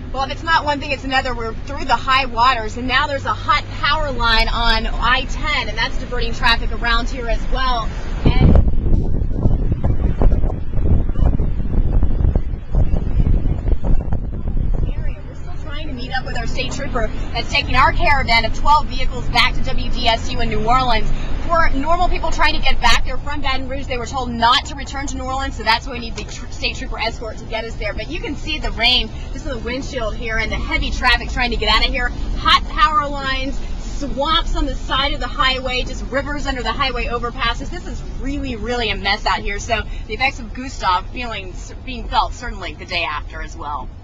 Well, if it's not one thing, it's another. We're through the high waters, and now there's a hot power line on I-10, and that's diverting traffic around here as well. And we're still trying to meet up with our state trooper that's taking our caravan of 12 vehicles back to WDSU in New Orleans. For normal people trying to get back there from Baton Rouge, they were told not to return to New Orleans, so that's why we need the state trooper escort to get us there. But you can see the rain, this is the windshield here, and the heavy traffic trying to get out of here. Hot power lines, swamps on the side of the highway, just rivers under the highway overpasses. This is really, really a mess out here. So the effects of Gustav being felt certainly the day after as well.